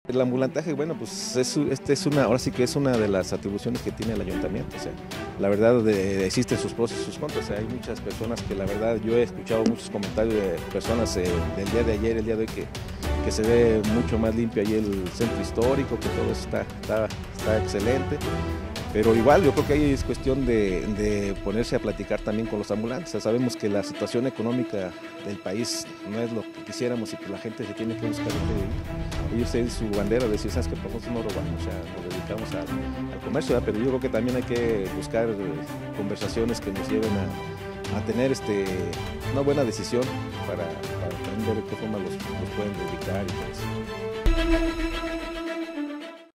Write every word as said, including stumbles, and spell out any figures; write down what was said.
El ambulantaje, bueno, pues es, este es una, ahora sí que es una de las atribuciones que tiene el ayuntamiento. O sea, la verdad de, existen sus pros y sus contras. O sea, hay muchas personas que la verdad, yo he escuchado muchos comentarios de personas eh, del día de ayer, el día de hoy, que, que se ve mucho más limpio ahí el centro histórico, que todo eso está, está, está excelente. Pero igual yo creo que ahí es cuestión de, de ponerse a platicar también con los ambulantes. O sea, sabemos que la situación económica del país no es lo que quisiéramos y que la gente se tiene que buscar de vivir. Ellos tienen su bandera de decir, sabes que nosotros no robamos, o sea, nos dedicamos al, al comercio, ¿verdad? Pero yo creo que también hay que buscar conversaciones que nos lleven a, a tener este, una buena decisión para, para también ver de qué forma los, los pueden dedicar y todo eso.